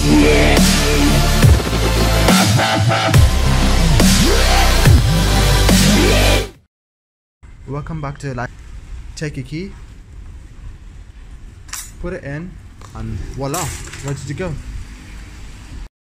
Welcome back to life. Take a key, put it in, and voila, ready to go.